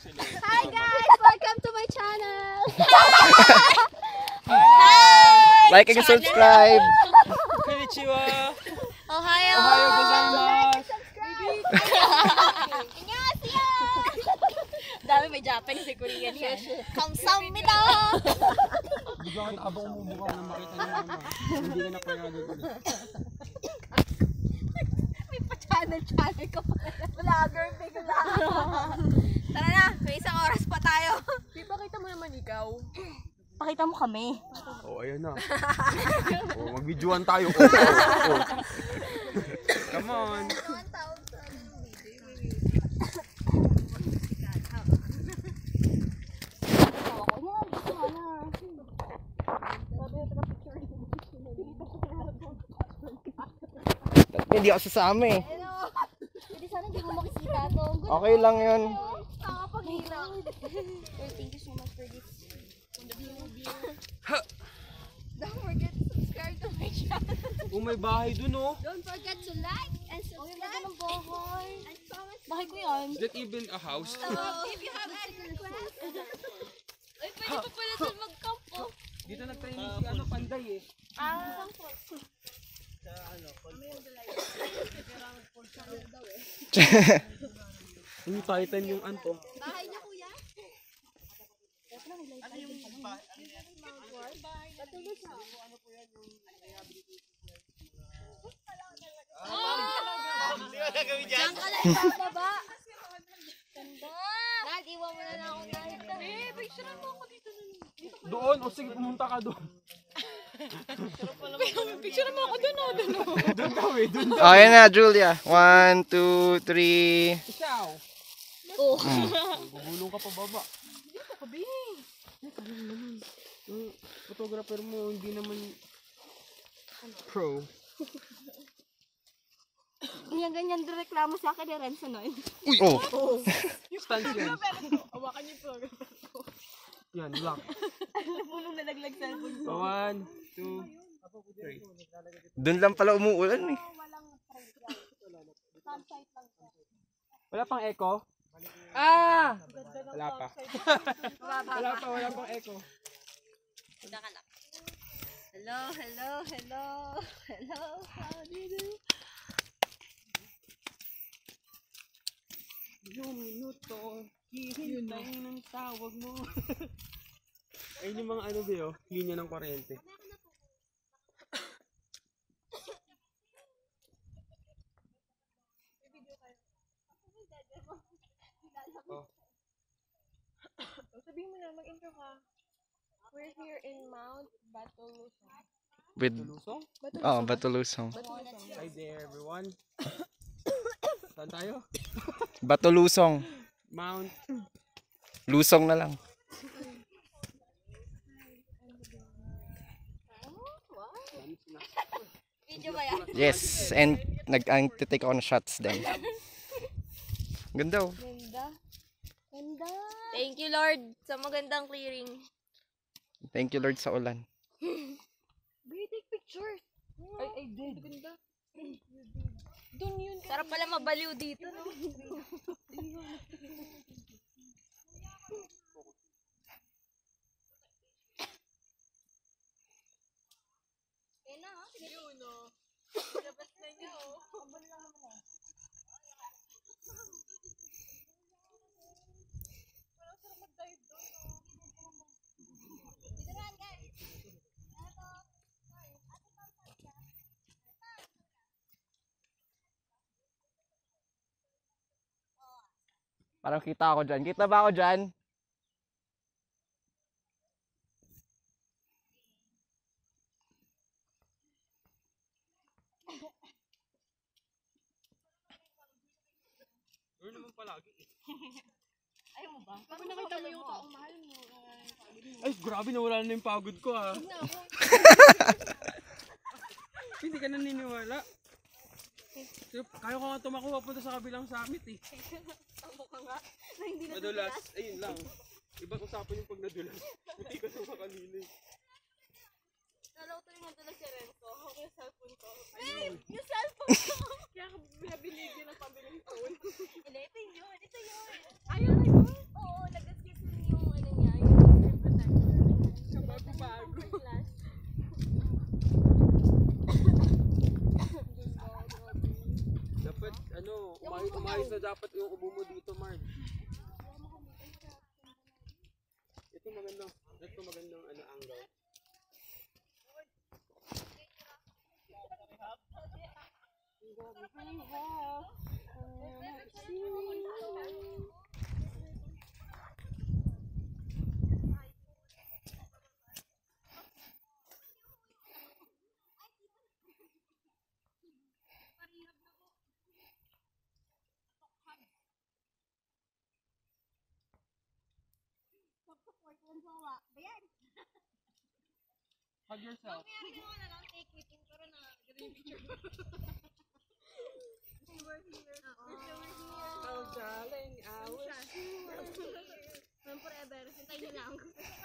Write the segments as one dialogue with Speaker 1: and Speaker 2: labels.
Speaker 1: Hi guys! Welcome to my channel!
Speaker 2: Hi! Like and subscribe!
Speaker 3: Konnichiwa!
Speaker 1: Ohayo!
Speaker 3: Ohayo gozaimasu!
Speaker 1: Annyeonghaseyo! Dami may Japanese si Korean yan. Kamsahamnida!
Speaker 3: Bigla ka habang umubukha na makita niyo mama. Hindi ka na payagod ulit.
Speaker 1: May pa-channel ka pa. Vlogger, bigla. Tara na, may isang oras pa tayo.
Speaker 4: Di ba kita mo naman ikaw?
Speaker 1: Pakita mo kami.
Speaker 3: Oh, ayun na. Oh, mag-videoan tayo. Come on.
Speaker 2: Hindi ako sasama eh.
Speaker 1: Hindi sana hindi mo makikita to.
Speaker 2: Okay lang yun.
Speaker 1: Nakakapaghirap. Thank you so much for this. Don't forget to subscribe to my channel.
Speaker 3: Oh, may bahay dun oh.
Speaker 1: Don't forget to like and subscribe. Ang bahay. Bahay ko yan.
Speaker 3: Is that even a house?
Speaker 1: If you have any request. Ay, pwede pa pala dun mag-campo.
Speaker 3: Dito nag-training si ano, Panday eh.
Speaker 1: Campo.
Speaker 3: Yung Titan yung anto.
Speaker 1: Bahay niya kuya? Diyan ka lang sa baba. Ganda. Dad, iwan mo na lang ako dahil. Picture mo ako dito.
Speaker 3: Doon, o sige, pumunta ka doon.
Speaker 4: Picture mo ako dun o.
Speaker 3: Doon daw eh, doon daw.
Speaker 2: Oh, yan na, Julia. 1, 2, 3.
Speaker 3: Ikaw.
Speaker 1: Oh.
Speaker 3: Gugulong ka pa baba.
Speaker 4: Dito ka, Bing.
Speaker 3: Yung photographer mo, hindi naman pro.
Speaker 1: Ganyan reklamo sa akin ni Renzo noon.
Speaker 2: Uy! Oh!
Speaker 3: Stance yun.
Speaker 4: Awakan niyo po.
Speaker 3: Yan, lock.
Speaker 4: Punong nalaglag cellphone ko.
Speaker 3: 1, 2, 3.
Speaker 2: Doon lang pala umuulan eh.
Speaker 3: Wala pang echo? Ah! Wala pa. Wala pang echo.
Speaker 1: Hello. How do you do?
Speaker 3: Yung minuto, hihintay ng tawag mo. Ayun yung mga ano ba yun, linya ng kuryente. Oh.
Speaker 4: Sabihin mo na, mag-intro ka. We're here in Mt.Rockforward.
Speaker 2: With...
Speaker 3: Lusong?
Speaker 2: Oh, Batulusong.
Speaker 3: Hi there everyone. Saan tayo?
Speaker 2: Batulusong.
Speaker 3: Mount.
Speaker 2: Lusong na lang.
Speaker 1: Video ba yan?
Speaker 2: Yes, and nag-take ako ng shots din. Ganda oh.
Speaker 1: Ganda. Thank you Lord sa magandang clearing.
Speaker 2: Thank you Lord sa ulan.
Speaker 4: Babe, take pictures. I did. Ganda. Doon yun.
Speaker 1: Sarap pala mabaliw dito, no?
Speaker 4: Yun, no. Labas na niya, oh. Abon lang naman, eh. Parang sarap mag-dive doon, oh.
Speaker 2: Parang kita ako dyan. Kita ba ako dyan?
Speaker 3: Ano naman palagi eh.
Speaker 1: Ayaw mo ba?
Speaker 4: Pag nakita mo yung taong mahal mo,
Speaker 3: Ay, grabe nawala na yung pagod ko ha. Hindi ka naniniwala. Kaya ko nga tumakuha punta sa kabilang summit eh.
Speaker 1: Tamo ka nga. Na hindi na
Speaker 3: Nadulas, ayun lang. Ibang usapan yung pag nadulas. Hindi ka sa kanina eh.
Speaker 1: Nalaw to naman talaga si Renzo. Ako yung cellphone ko.
Speaker 3: Ayun.
Speaker 1: Yung cellphone ko!
Speaker 4: kaya ka binabili ng pambiling phone.
Speaker 1: Hindi, ito yun.
Speaker 4: Ayaw na yun.
Speaker 1: Oo,
Speaker 3: dapat yung ubo mo dito, Marge. Ito magandang ano, angle. Hug yourself. Oh, darling, I wish you were here.
Speaker 1: Forever. Hintayin niyo lang.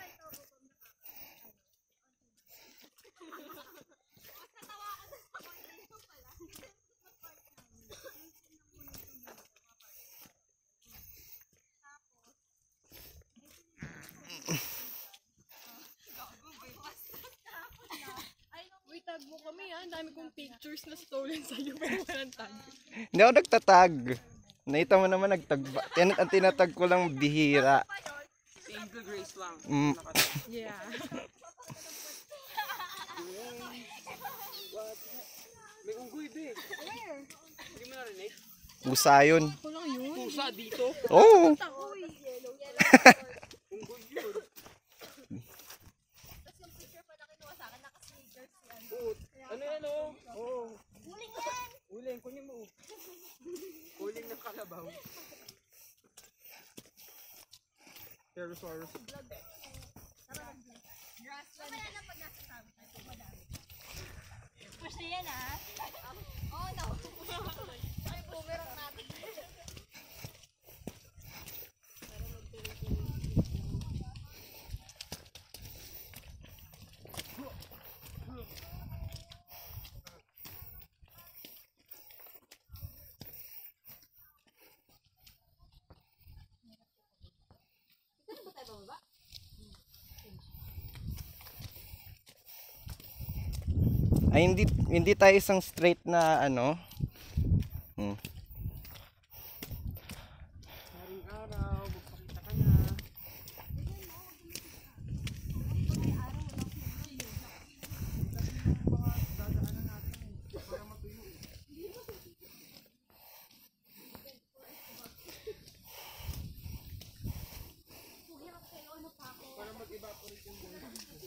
Speaker 4: Uy, tag mo kami ha. Ang dami kong pictures na stolen sa'yo pero walang tag.
Speaker 2: Hindi ako nagtatag. Nakita mo naman nagtagba. Ang tinatag ko lang bihira.
Speaker 3: Si Angel Grace lang.
Speaker 2: Mm.
Speaker 4: Yeah.
Speaker 3: What? May unggoy, be. Where? Hindi mo narinig?
Speaker 2: Pusa yun.
Speaker 4: Ako lang yun.
Speaker 3: Pusa dito.
Speaker 2: Oo.
Speaker 3: Unggoy yun.
Speaker 1: Tapos yung picture pa na kinuha sa akin, naka-sneakers yan.
Speaker 3: Oo. Ano yan, oh? Oo.
Speaker 1: Huling yan!
Speaker 3: Uling, kunin mo. Uling ng kalabaw. Pterosaurus.
Speaker 1: Mamaya na pag nasa sabi tayo, madami. Push na yan ha? Oh no! Ay, boomerang natin.
Speaker 2: Ay, hindi tayo isang straight na ano.
Speaker 3: Maring araw, magpakita ka na. Para mag-evaporate yung buhay.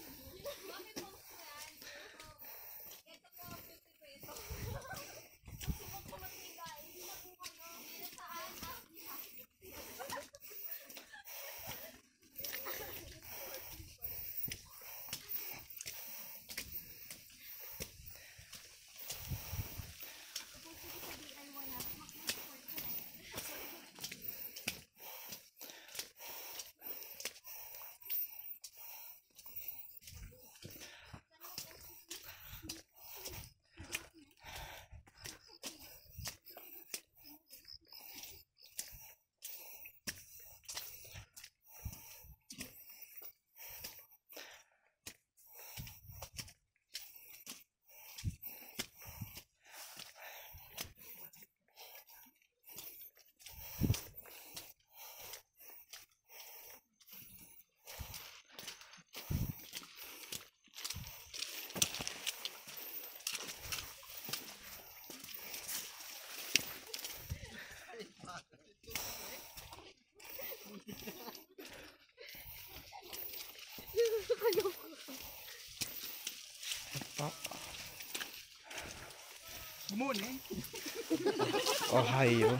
Speaker 3: Good morning.
Speaker 2: Ohio.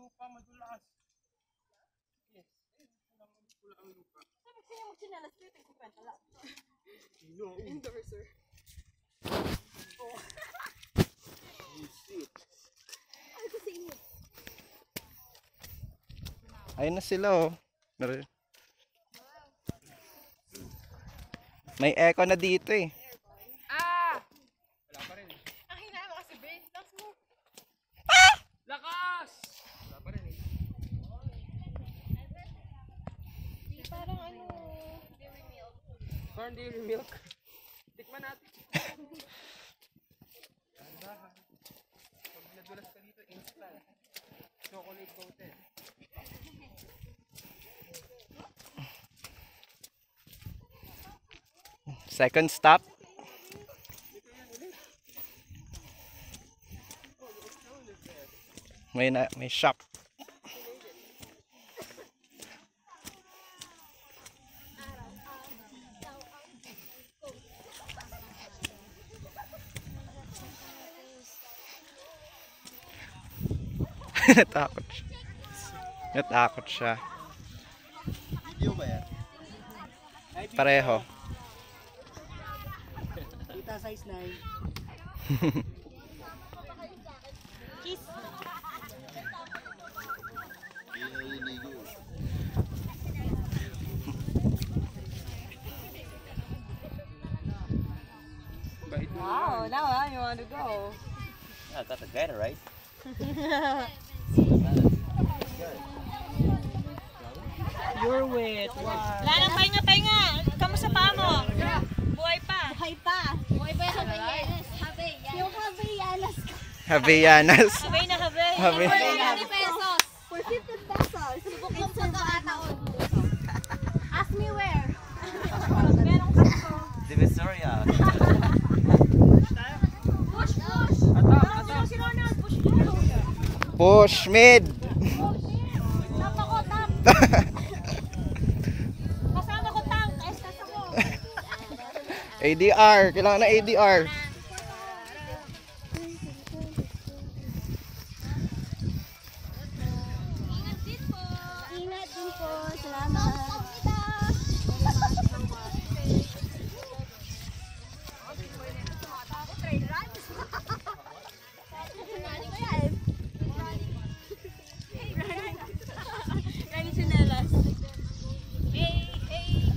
Speaker 3: lupa madulas. Yes. Pula ang lupa.
Speaker 1: Sabi ko sa'yo magsinelas ko, ito yung kwenta lang.
Speaker 3: No.
Speaker 4: Endorser.
Speaker 1: Ay, ko sa inyo.
Speaker 2: Ayun na sila oh. May echo na dito eh.
Speaker 3: Wala pa rin.
Speaker 4: Ang hinaan mo kasi, babe. Lakas mo.
Speaker 3: Lakas! Wala pa rin eh.
Speaker 4: Parang ano.
Speaker 3: Corn dairy milk. Tikman natin. Dahan-dahan. Pag nadulas ka dito, instant. Chocolate coated.
Speaker 2: Second stop. May shop. Natakot siya. Natakot siya.
Speaker 5: Video ba yan?
Speaker 2: Pareho.
Speaker 5: Kita size 9.
Speaker 1: Kiss.
Speaker 3: Bait mo.
Speaker 1: Wow, now you want to go.
Speaker 5: Yeah, got the gator, right?
Speaker 1: You're wet. Wow. Wala nang pahinga. Kamusta pa mo? Buhay pa. Buhay pa. Buhay pa yung Haveyanas. Yung Haveyanas.
Speaker 2: Haveyanas.
Speaker 1: Habay na habay.
Speaker 2: Habay.
Speaker 1: For 50 pesos. For 50 pesos. Subok lang sa kakataon. Ask me where. Meron ka ko.
Speaker 5: Divisoria.
Speaker 1: Push, push. Si Ronald, push.
Speaker 2: Push mid.
Speaker 1: Tap ako, tap. Kasama ko tank. Estas ako.
Speaker 2: ADR. Kailangan na ADR.
Speaker 1: Ingat din po. Ingat din po. Salamat. Rani Chanelas. Hey, hey.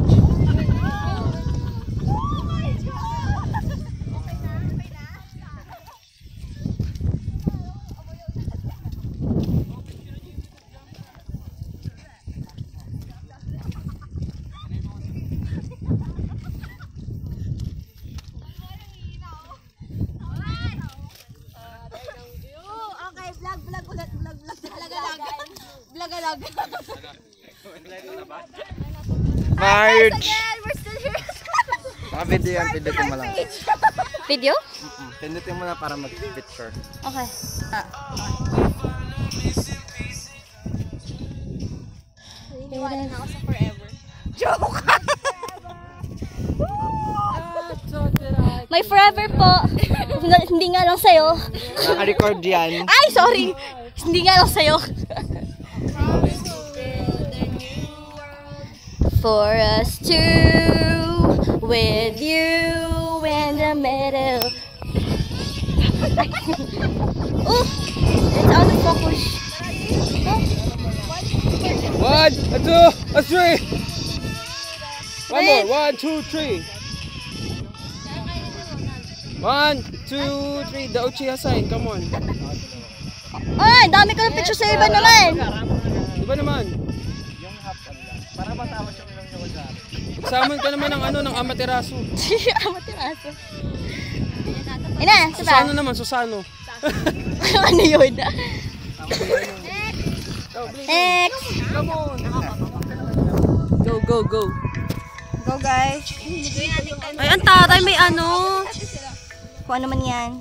Speaker 1: Oh my God! Okay na? Okay na? Okay, vlog ulit, vlog. Vlog.
Speaker 2: Marge.
Speaker 1: Again, we're still here.
Speaker 2: Video yan. Pindutin mo lang.
Speaker 1: Video?
Speaker 2: Pindutin mo na para mag-picture.
Speaker 1: Okay. Naniniwala na ako sa forever. Joke! May forever po. Hindi nga lang sa'yo.
Speaker 2: Naka-record yan.
Speaker 1: Ay, sorry! Hindi nga lang sa'yo. For us two, with you in the middle. Oh, it's out of focus.
Speaker 3: One, a two, a three. One more. 1, 2, 3. 1, 2, 3. The Uchiha sign. Come on.
Speaker 1: Ay, dami ko ng picture sa iba naman.
Speaker 3: Diba naman?
Speaker 5: Para matapos yung ilang nyo sa
Speaker 3: Examine ka naman ng ano, ng Amaterasu.
Speaker 1: Amaterasu. Ina, saba.
Speaker 3: Susano naman, Susano.
Speaker 1: Ano yun?
Speaker 3: Oh, please.
Speaker 1: Next.
Speaker 3: Come on. Go.
Speaker 1: Go guys. Ay, ang tatay may ano. Kung ano man yan.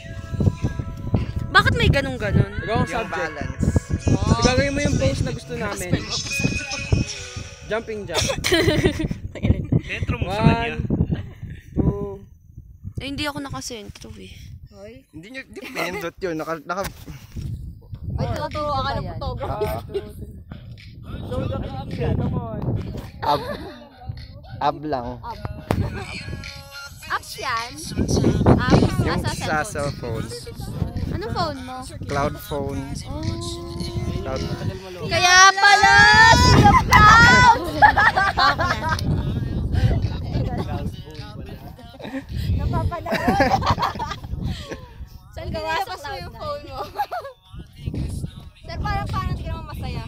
Speaker 1: Bakit may ganun-ganun?
Speaker 3: Ikaw ang
Speaker 2: Yung
Speaker 3: subject.
Speaker 2: balance.
Speaker 3: Gagawin mo yung pose na gusto namin. Jumping jack.
Speaker 5: Dentro mo sa
Speaker 3: 1,
Speaker 5: kanya.
Speaker 3: 2.
Speaker 4: Eh, hindi ako nakasentro eh.
Speaker 2: Hindi nyo, di pinindot yun.
Speaker 1: Ay, tuturuan ka ng photography.
Speaker 3: Show the clip yan, come on.
Speaker 2: Ab lang.
Speaker 1: Apps yan? Apps?
Speaker 2: Yung
Speaker 1: Nasa
Speaker 2: sa
Speaker 1: cellphone.
Speaker 2: cellphone.
Speaker 1: Anong phone mo?
Speaker 2: Cloud phone. Cloud.
Speaker 1: Kaya pala! Sea of Clouds! Napapanagot. Saan nilabas mo yung phone mo? Sir, parang hindi ka naman masaya.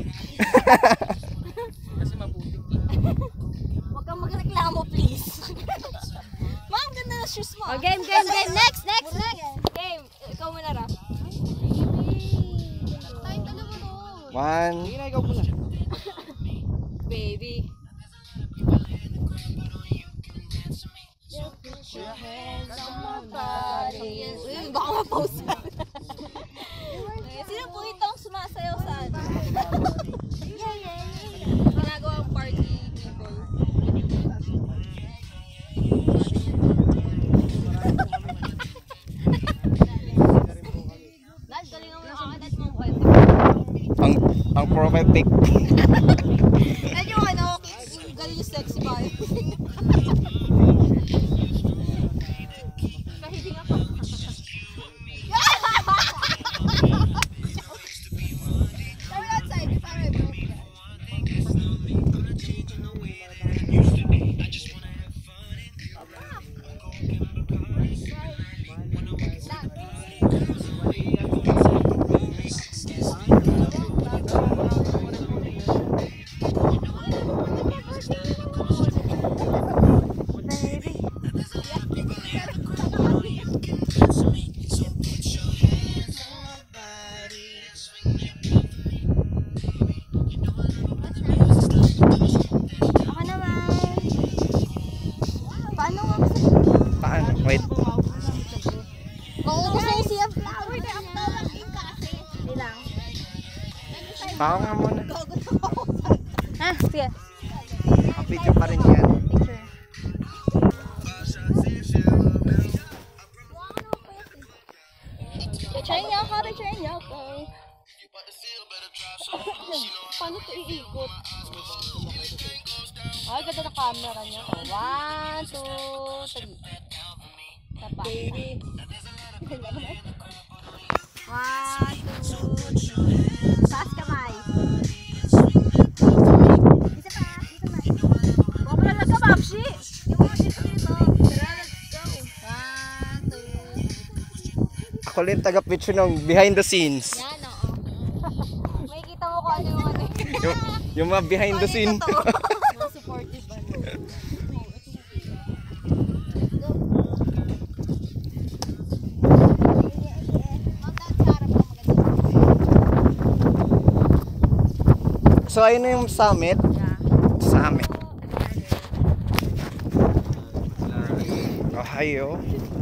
Speaker 3: Kasi maputik.
Speaker 1: Huwag kang magreklamo, please. Ma'am, ganda na shoes mo. Oh, game. Next. Game. Ikaw muna, Ra. Tayong dalawa nun.
Speaker 2: One.
Speaker 3: Sige na, ikaw muna.
Speaker 1: Baby. Uy, baka ma-post na. Sino po itong sumasayaw sa ano? Ginagawang party people. Dad, galingan mo yung kakadat mong kwento.
Speaker 2: Ang profile pic.
Speaker 1: Yan yung ano, galing yung sexy ba? Kahiling ako. Sorry, outside. Sorry, bro. Ako naman. Paano nga ba sa...
Speaker 2: Paano? Wait.
Speaker 1: Oo, gusto yung Sea of Clouds. Uy, ang tawag yung kasi. Hindi lang.
Speaker 2: Pao nga muna.
Speaker 1: Ah, sige.
Speaker 2: Video pa rin yan.
Speaker 1: Picture. Picture niya ako. Paano ito iikot? Ay, ganda na camera niya. 1, 2, 3. Tapa. Baby. 1, 2, taas kamay. Isa pa. Huwag mo lang ka, Babshi. Yung mga dito. Tara, let's go. 1, 2.
Speaker 2: Ako rin taga-picture ng behind the scenes.
Speaker 1: Yan, oo. Makikita mo kung ano yung ano.
Speaker 2: Yung mga behind the scene.
Speaker 1: Mga supportive ba?
Speaker 2: So ayun na yung summit. Summit. Ohio.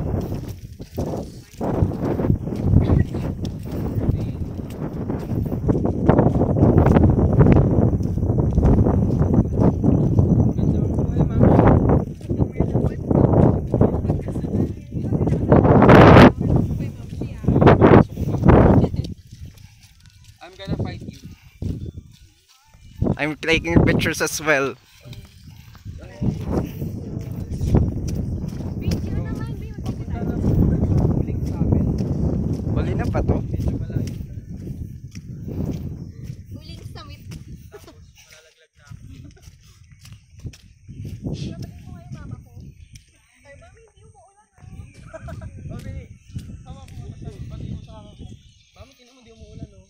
Speaker 3: I'm gonna fight you.
Speaker 2: I'm taking pictures as well. Huli na pa to?
Speaker 1: Huling summit.
Speaker 3: Mami, tinan mo, di umuulan, no?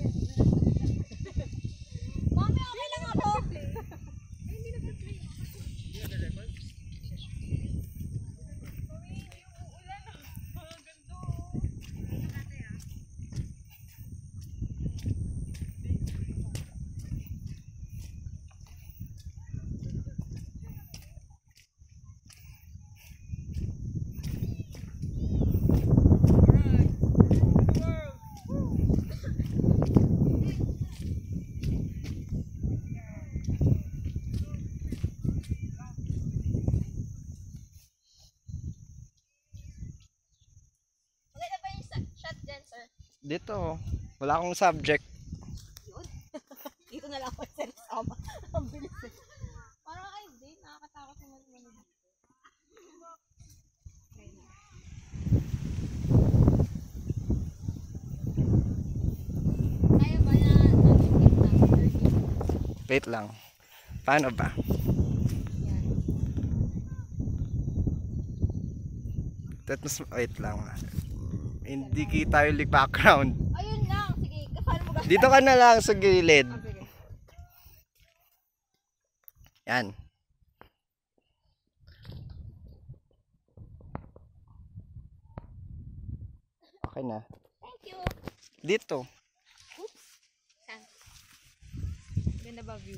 Speaker 1: Mami, okay lang ako. Maganda ba yung shot dyan, sir?
Speaker 2: Dito. Wala akong subject.
Speaker 1: Dito na lang ako sa sama. Ang bilis eh. Parang ay, hindi. Nakakatakot naman naman. Kaya ba na nag-skip na?
Speaker 2: Wait lang. Paano ba? Wait lang. Hindi kita yung background.
Speaker 1: Ayun lang. Sige, kasal mo ba?
Speaker 2: Dito ka na lang sa gilid.
Speaker 1: Sige.
Speaker 2: Yan. Okay na.
Speaker 1: Thank you.
Speaker 2: Dito.
Speaker 1: Saan? Ganda ba view?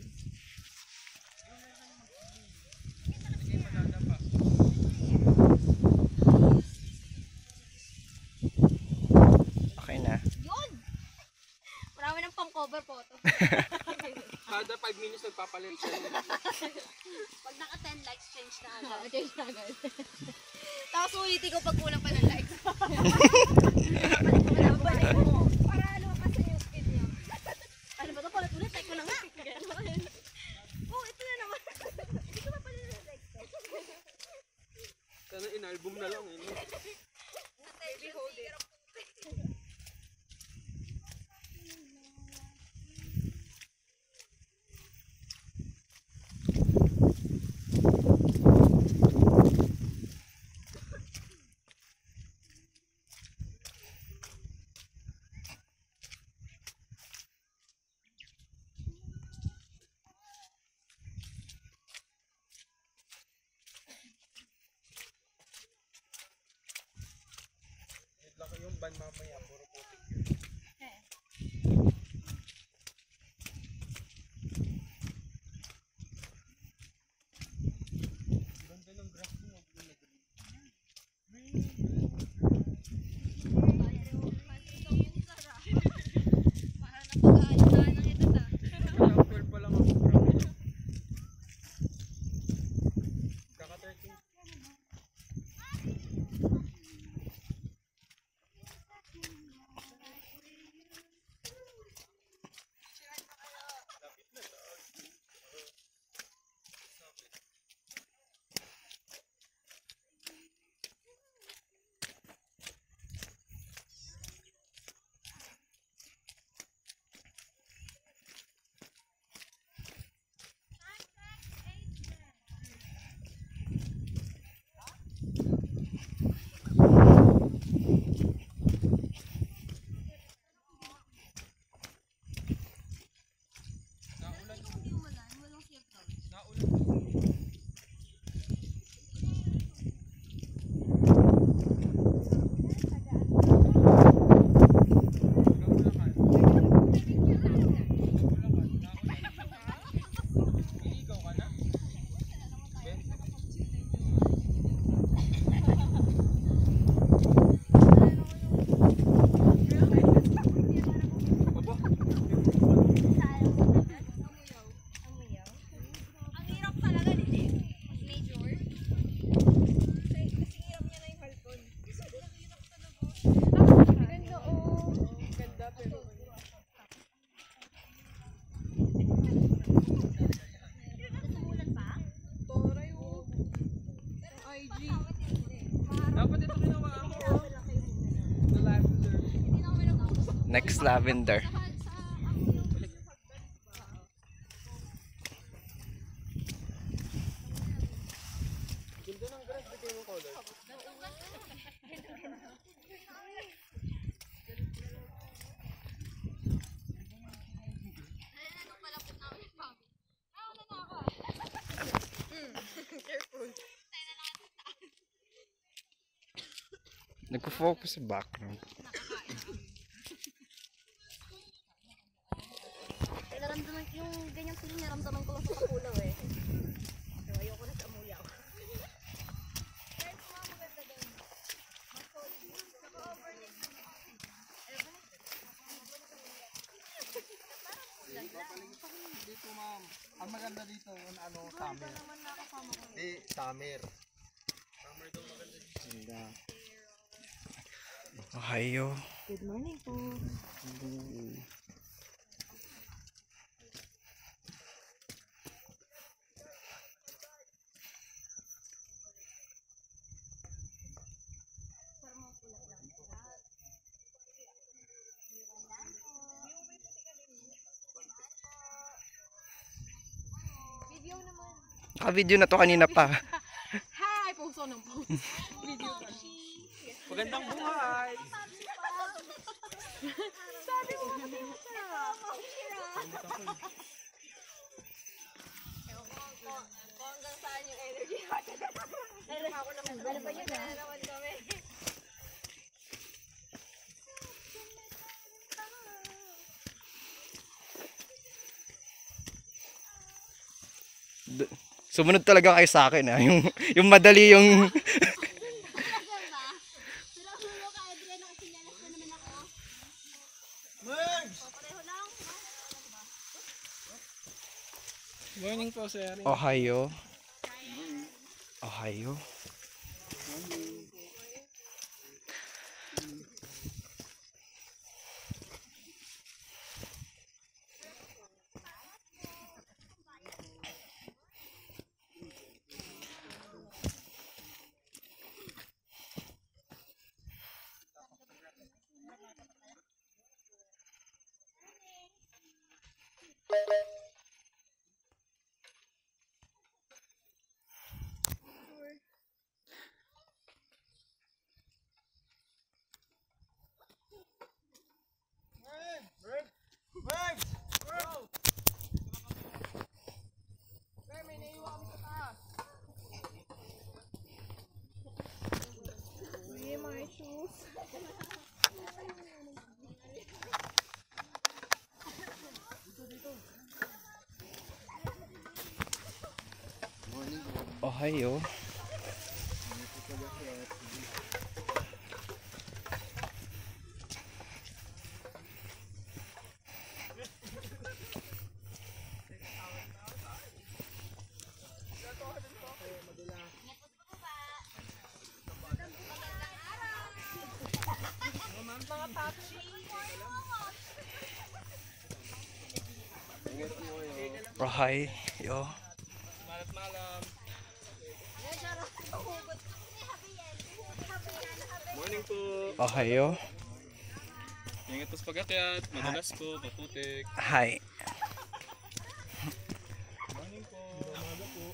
Speaker 2: Okay na.
Speaker 1: Yun! Marami ng pang-cover photo.
Speaker 3: Kada 5 minutes nagpapalit siya.
Speaker 1: Pag naka 10 likes, change na agad. Change na agad. Tapos ulitin ko pag kulang pa ng likes. Babalik mo. Para lumakas sa yung speed niyo. Ano ba ito? Palit-ulit. Like ko na nga. Oh, ito na naman. Hindi ko pa pala ng likes.
Speaker 3: Sana in-album na lang eh.
Speaker 1: Baby, hold it.
Speaker 3: Laki yung ban mamaya, puro putik yun. Ganda ng grass mo. Chapter pa lang ako. Kaka 13. Dapat ito ginawa ako. The lavender.
Speaker 2: Next lavender.
Speaker 3: Ganda ng grass, bigay mo color.
Speaker 2: Nagpo-focus sa background.
Speaker 1: Naramdaman yung ganyang feeling, naramdaman ko lang sa kapulaw eh. So, ayoko na sa amuyaw.
Speaker 5: Dito ma'am. Ang maganda dito, ano, summer. Hindi, summer.
Speaker 3: Summer daw maganda.
Speaker 2: Ohio.
Speaker 1: Good morning po.
Speaker 2: Naka-video na to kanina pa.
Speaker 4: Hi! Post ng post. Video ka.
Speaker 3: Magandang buhay!
Speaker 4: Sabi mo kasi mo siya.
Speaker 1: Kung hanggang saan yung energy natin. Ano ba yun ah? Naman kami.
Speaker 2: Sumunod talaga kayo sa akin, ha? Yung madali yung...
Speaker 3: Morning po, sir.
Speaker 2: Ohio. Ohio. Ohio. Ohio.
Speaker 3: Morning po.
Speaker 2: Ohio.
Speaker 3: Ingat po sa pag-akyat. Madulas po, maputik.
Speaker 2: Hi.
Speaker 3: Morning po. Umaga po.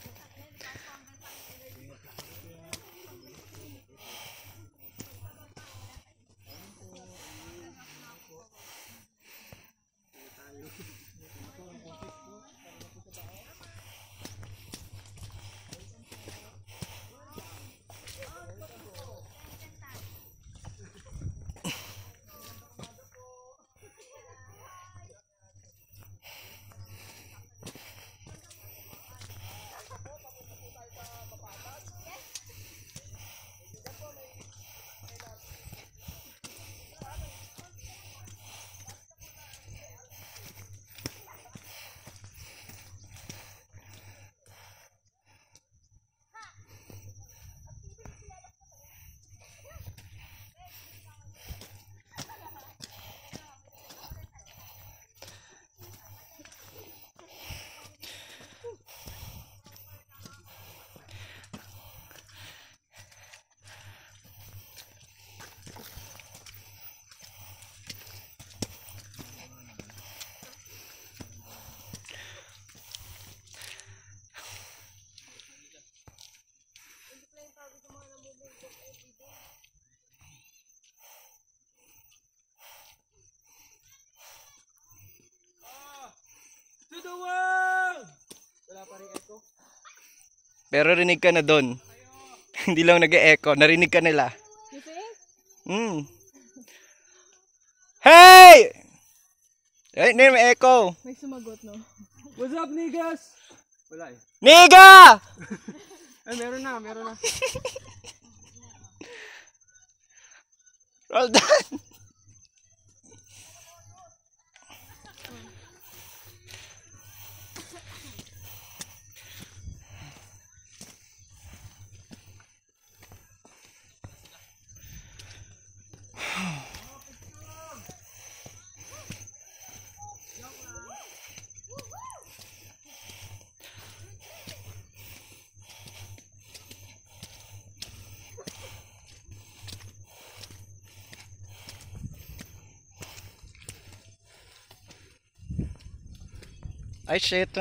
Speaker 3: To the world! Wala pa rin echo.
Speaker 2: Pero rinig ka na doon. Hindi lang nag-e-echo. Narinig ka nila.
Speaker 4: You think?
Speaker 2: Hey! Ay, hindi may echo.
Speaker 4: May sumagot, no?
Speaker 3: What's up, niggas? Wala eh.
Speaker 2: Niga!
Speaker 3: Ay, meron na, meron na.
Speaker 2: Roll done. Ay, shit.